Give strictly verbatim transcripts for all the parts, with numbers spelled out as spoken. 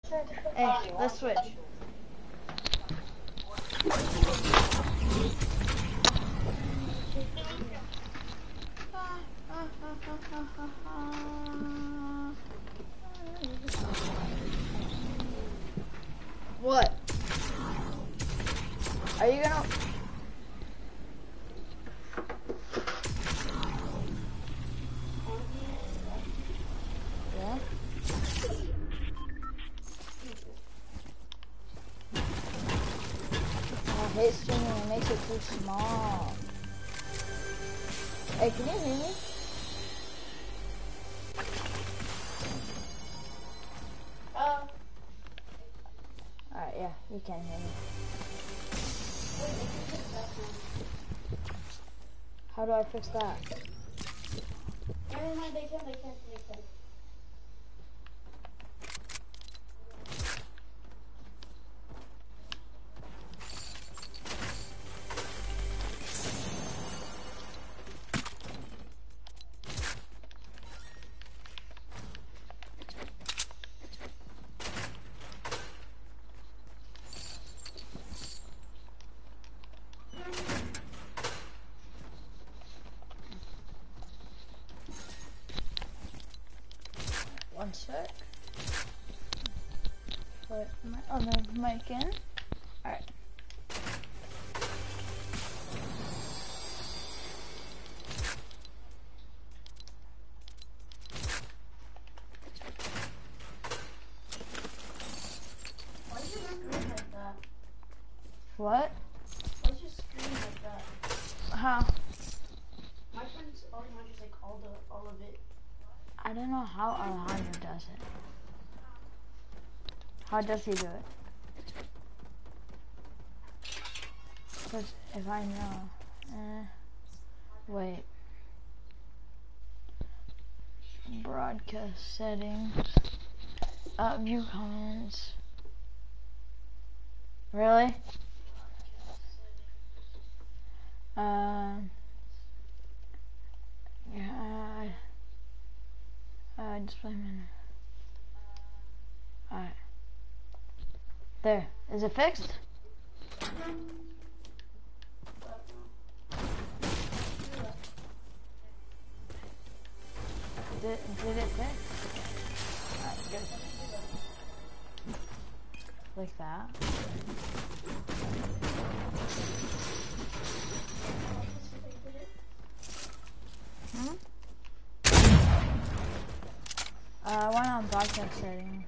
Hey, let's switch. What? Are you gonna... Yeah? I hate streaming, it makes it too small. Hey, can you hear me? Uh, Alright, yeah, you can hear me. How do I fix that? never mind, they can, they can, they can. One sec. Put my other mic in. Alright. Why is your screen like that? What? Why is your screen like that? How? My friend's Alejandro's like all the, all of it. I don't know how Alejandro does it. How does he do it? Because if I know... Eh, wait. Broadcast settings. Uh, view comments. Really? Um... Yeah, uh, uh, display menu. Alright. There. Is it fixed? Did, did it fix? Alright, good. Like that. Hmm? Uh, I went on broadcast settings.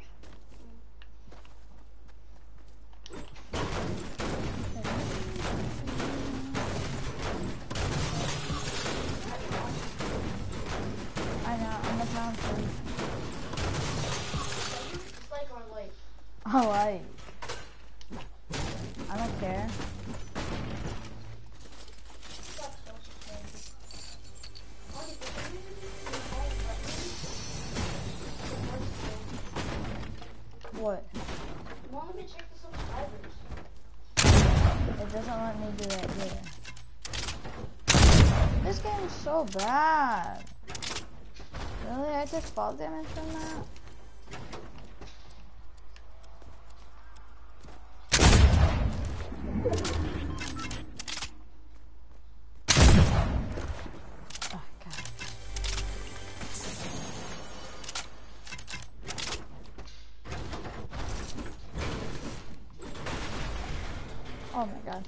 I know, I'm a bouncer. Dislike or like? I like. I don't care. What? Well, let me check the subscribers. It doesn't let me do that either. This game is so bad. Really? I took fall damage from that? Oh, God. Oh my God.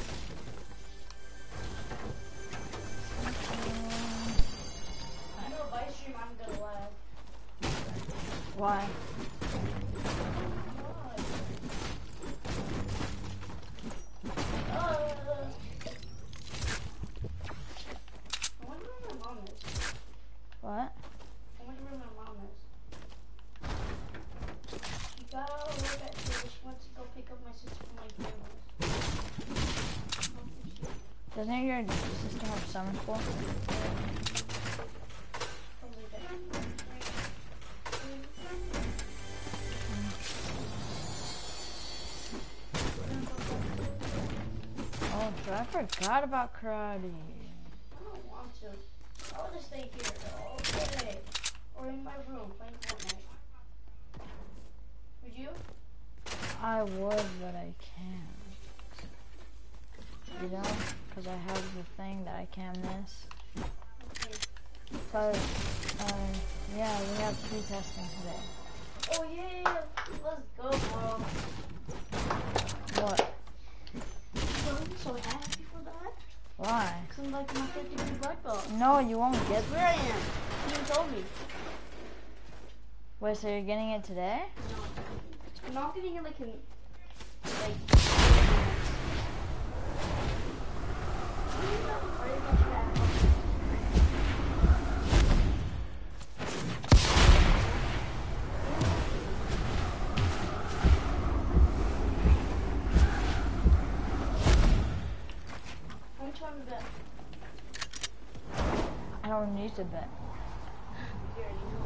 I know if I stream, I'm gonna lag. Why? Uh, I wonder where my mom is. What? I wonder where my mom is. She got out of work at two. She went to go pick up my sister from my grandma's. Doesn't your sister have summer school? Probably that. Oh, so I forgot about karate. I don't want to. I want to stay here all day. Or in my room playing Fortnite. We Would you? I would, but I can't. You know? Because I have the thing that I can't miss. Okay. So, uh, yeah, we have pre-testing today. Oh yeah, let's go, bro. What? So I'm so happy for that. Why? Cause I'm like my fifty degree black belt. No, you won't get Where I am. You told me. Wait, so you're getting it today? No. I'm not getting it like in like. How much want to bet? I don't need to bet. You already know.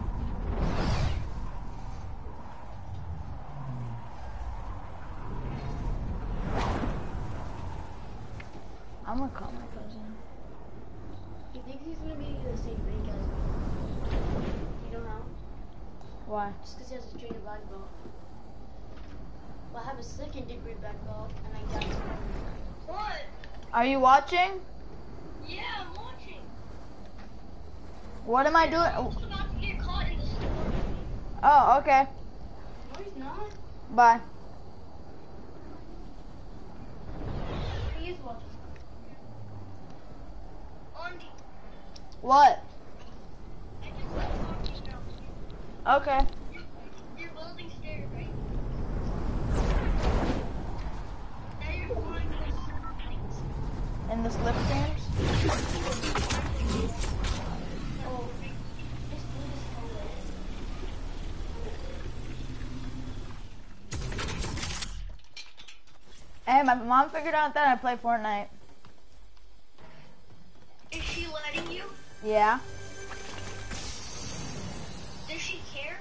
I'm gonna call my cousin. He thinks he's gonna be the same rank as me. You know how? Why? Just because he has a junior black belt. Well, I have a second degree black belt, and I got it. What? Are you watching? Yeah, I'm watching. What am I doing? I'm just about to get caught in the storm. Oh, okay. No, he's not. Bye. He is watching. Andy, What? I just started talking now. Okay. You're building stairs, right? Now you're flying to the surroundings. In the slipstreams? Oh, just do this hallway. Hey, my mom figured out that I play Fortnite. Is she letting you? Yeah. Does she care?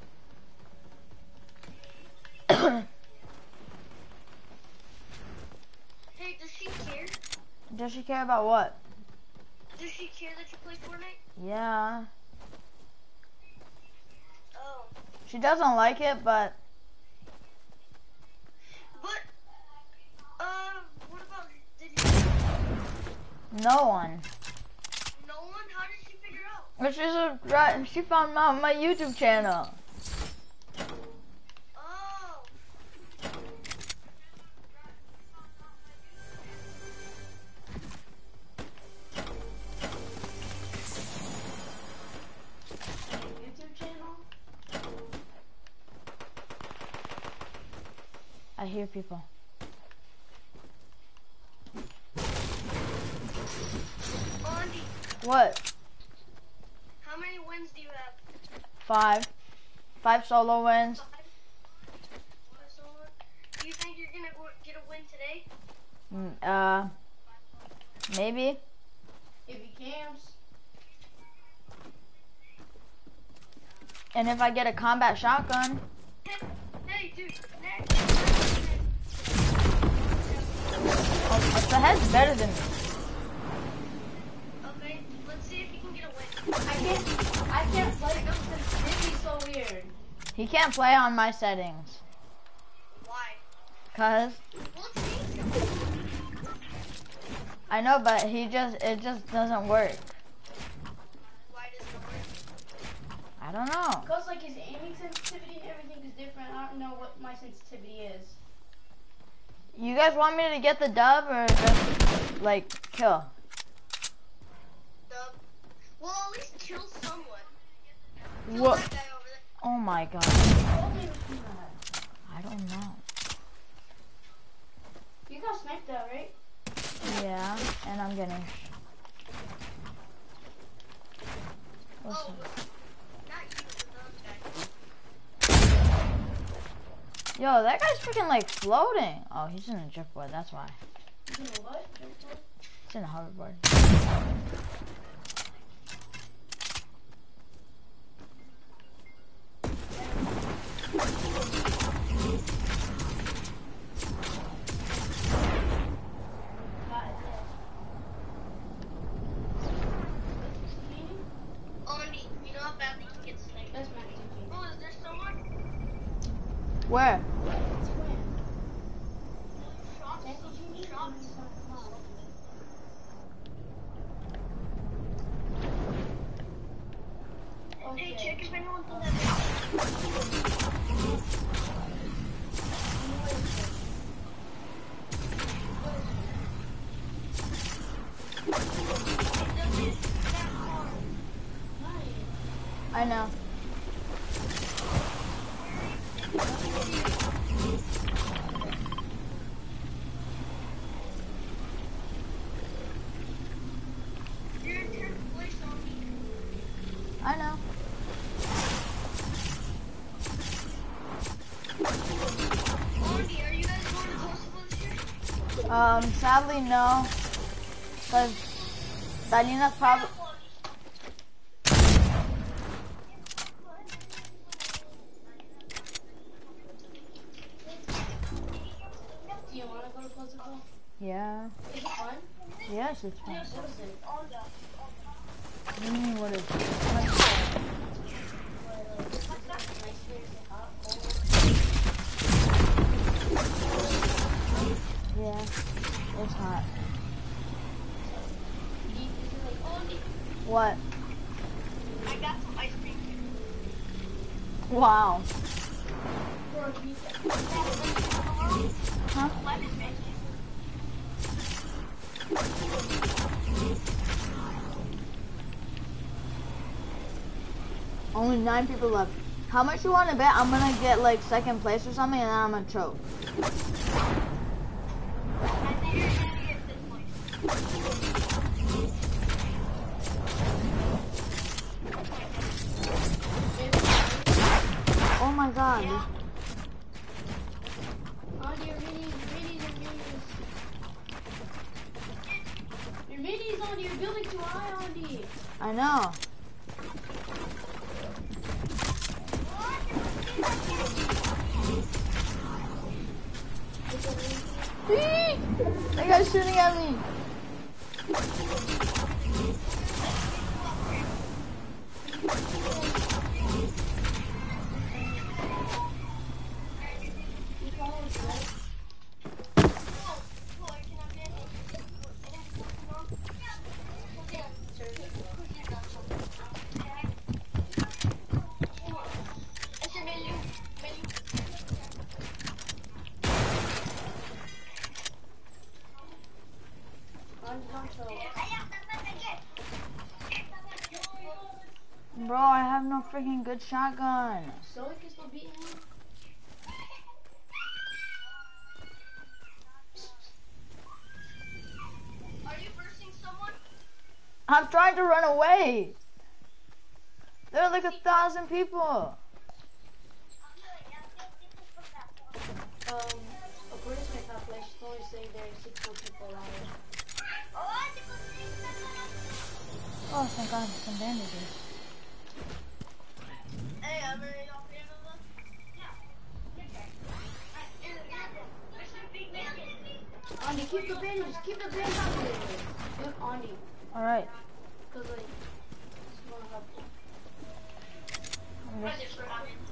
Hey, does she care? Does she care about what? Does she care that you play Fortnite? Yeah. Oh. She doesn't like it, but But, uh, what about, did you, no one. no one? How did she figure out? But she's a, right, she found out my YouTube channel. Oh. YouTube channel? I hear people. Andy, What? how many wins do you have? Five. Five solo wins. Five? Five solo? Do you think you're gonna go get a win today? Mm, Uh, maybe. If he camps. And if I get a combat shotgun. Hey, hey, dude, next. Oh, the head's better than me. Okay, let's see if he can get a win. I can't, I can't play them because Disney's so weird. He can't play on my settings. Why? Cause Well, it's me. I know, but he just, it just doesn't work. Why does it work? I don't know. Because like his aiming sensitivity and everything is different. I don't know what my sensitivity is. You guys want me to get the dub or just like kill? Dub. Well, at least kill someone. Kill What? that guy over there. Oh my god. Told me to do that. I don't know. You got sniped out, right? Yeah, and I'm getting. Listen. Oh, not you, the dub guy. Yo, that guy's freaking like floating. Oh, he's in a driftboard. That's why. You know what? He's in a hoverboard. Got it there. Andy, you know how badly you can get sniped? That's my thinking. Oh, is there someone? Where? Okay. Check if anyone's on I know. You're in tenth place on me. I know. Andy, are you guys going to Kosovo this year? Um, sadly no. Cause Dalina's probably. Do you want to go to Kosovo? Yeah. Is it fun? Yes, it's fun. What is it? What do you mean, what is it? Yeah, it's hot. What? I got some ice cream. Wow. Huh? Lemon pancakes. Only nine people left. How much you want to bet I'm gonna get like second place or something and then I'm gonna choke? I think you're gonna get fifth place. Oh my god. Yeah. Andy, your minis, your minis, your minis. Your minis, Andy, you're building too high, Andy. I know. That guy's shooting at me. Bro, I have no freaking good shotgun. So we can still beat him? Are you versing someone? I'm trying to run away. There are like a thousand people. Um, according to my calculation, it's only saying there are six more people around it. Oh, thank God, some bandages. Hey, I'm ready off the end of them. Andy, keep the bandages, keep the bandages. Look, Andy, All right. cause like, it's gonna help you. I'm just...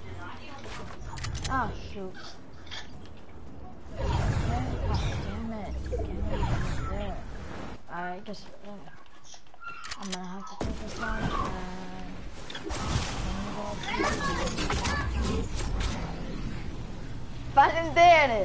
Oh shoot. Okay. Oh, damn it. Damn it. Right there. I guess uh, I'm gonna have to take this one. ¡Valentine!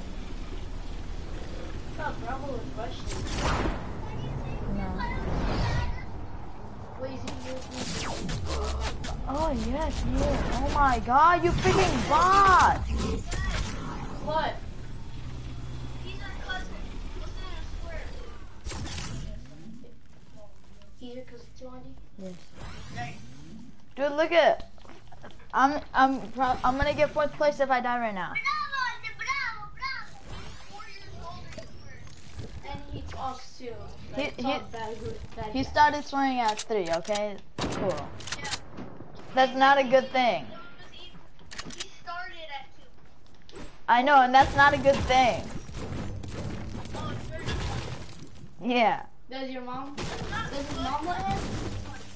Oh, Bravo was rushing. No. Wait, is he using? Oh yes, he is. Oh my God, you freaking bot! What? He's our cousin. Listen in a square. He's your cousin too, Andy? Yes. Dude, look at. I'm I'm pro I'm gonna get fourth place if I die right now. Bravo, bravo, bravo. He's four years older than And he talks too. He- Like, he- talk bad, good, bad He guy. started swearing at three. Okay, cool. Yeah. That's not a good thing. He, he started at two. I know, and that's not a good thing. Oh, it's very funny. Yeah. Does your mom? Does his mom let him?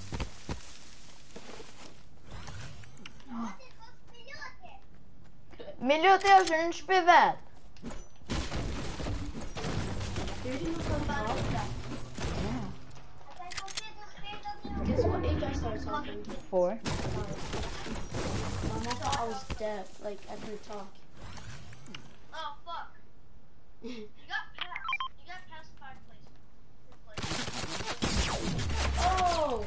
Good. Meu Deus, eu não espera. Guess what age I started talking? Four. My mom thought I was deaf, like I couldn't talk. Oh fuck. You got past. You got past five places. Oh!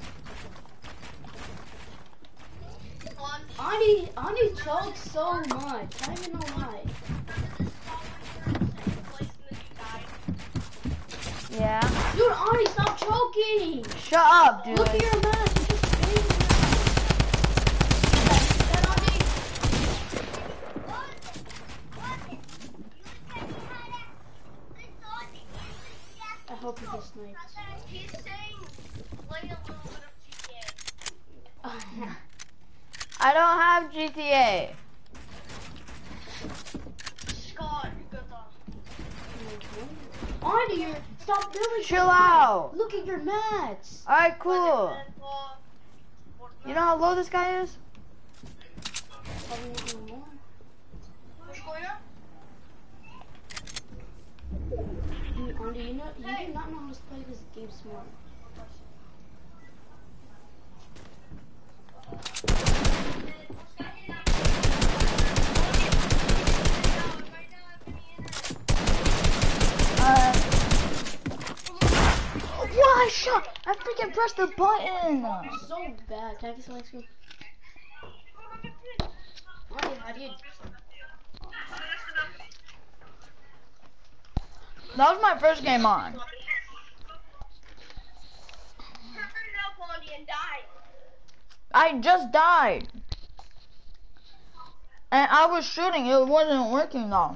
On Ani, Ani choked so much. I don't even know why. Yeah. Dude, Ani, stop choking! Shut up, dude. Look at your mask. You just made it. That Ani. I hope he gets sniped. He's saying play a little bit of G T A. I don't have G T A. Scott, you got the. Ani, you're, stop doing Chill out. Look at your mats. Alright, cool. You know how low this guy is? Probably not anymore. What's going on? You, Ani, you know, you do not know how to play this game smart. Uh, why shot? I freaking pressed the button. So bad. Can I get some ice cream? Ani, how do you? That was my first game on. I just died. And I was shooting, it wasn't working though.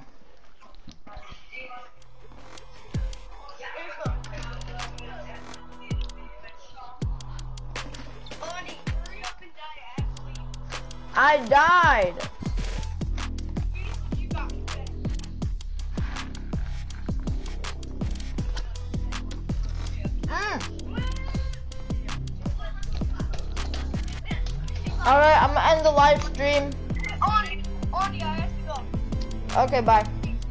I died. Mm. Alright, I'm gonna end the live stream. On, on, yeah, I have to go. Okay, bye.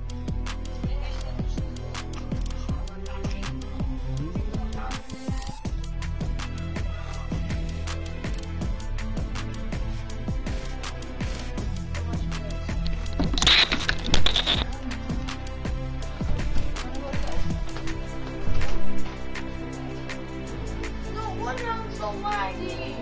No wonder I'm so laggy.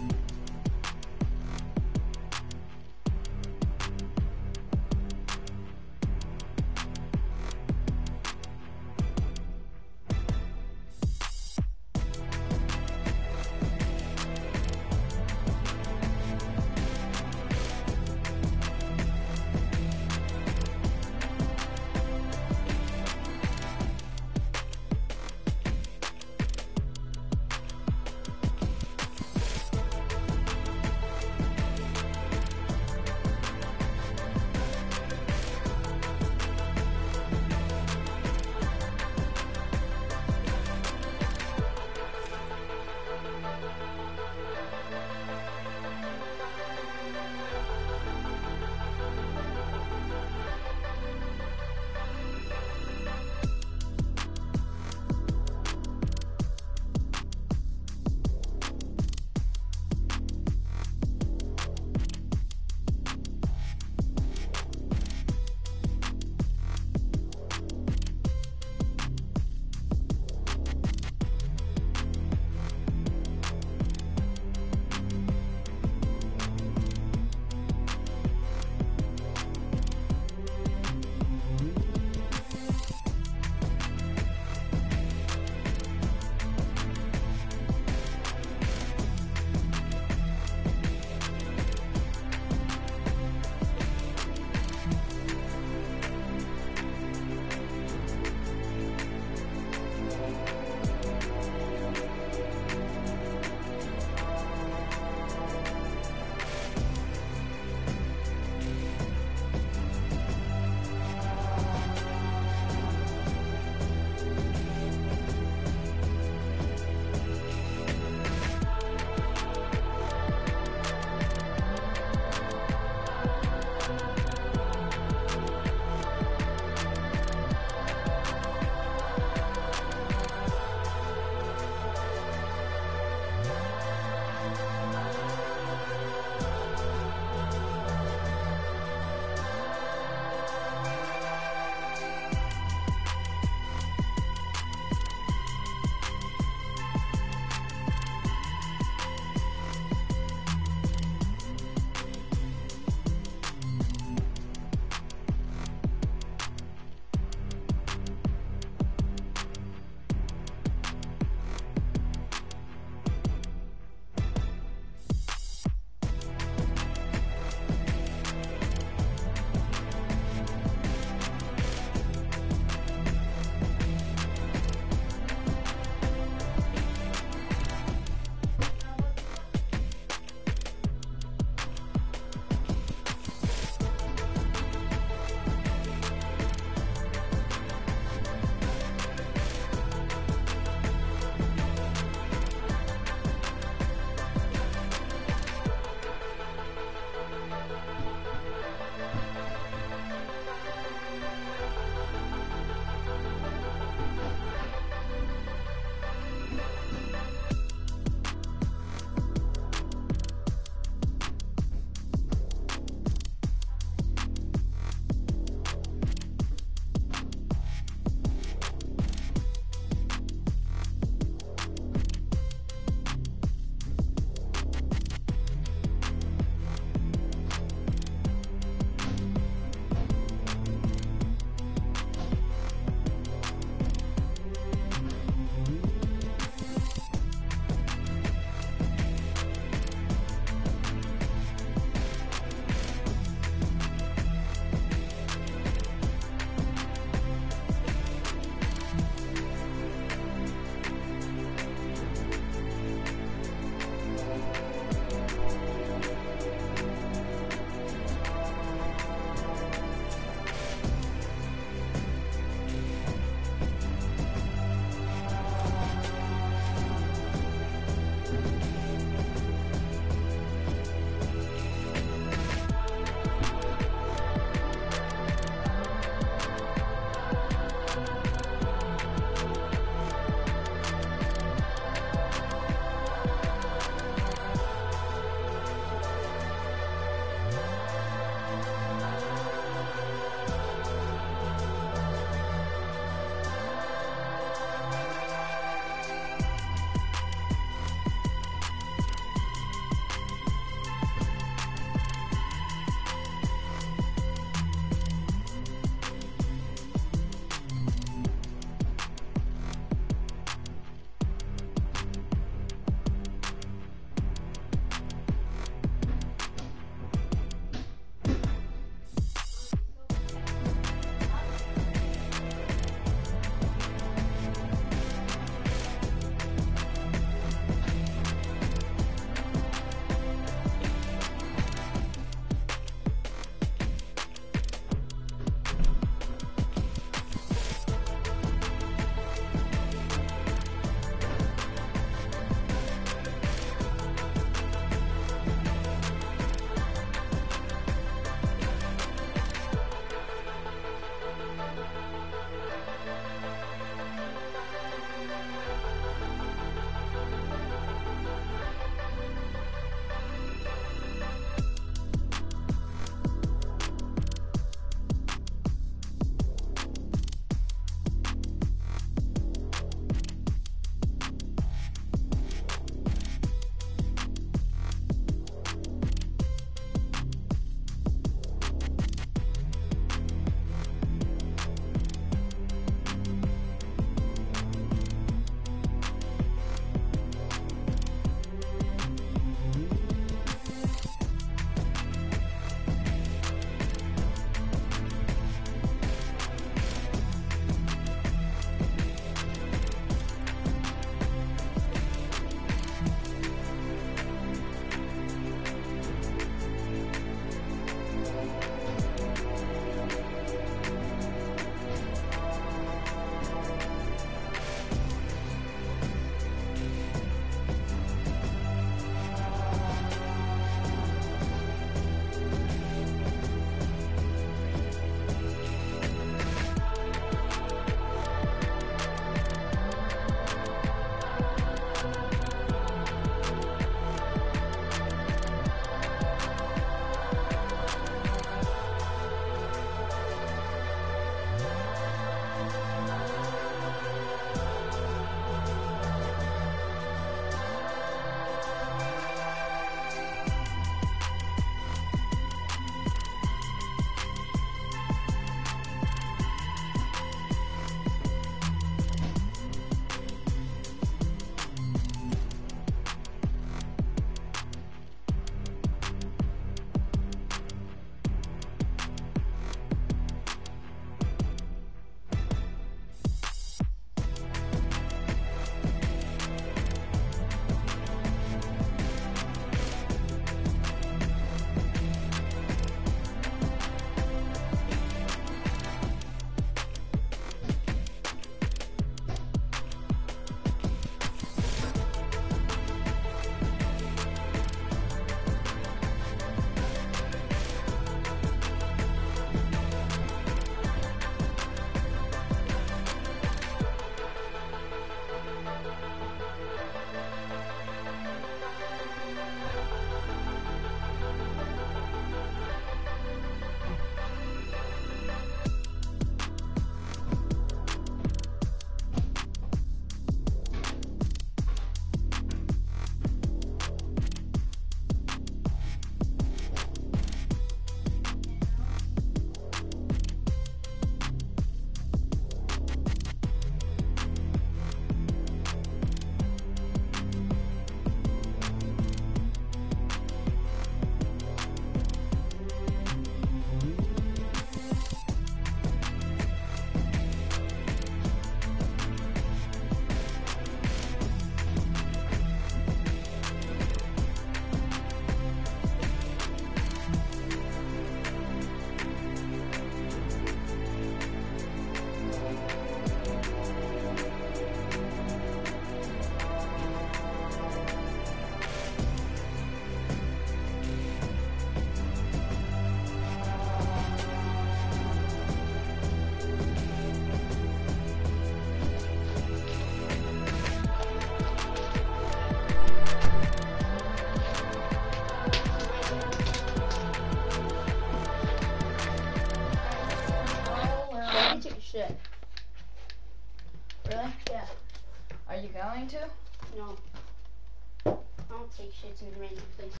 going to? No. I don't take shits in random places.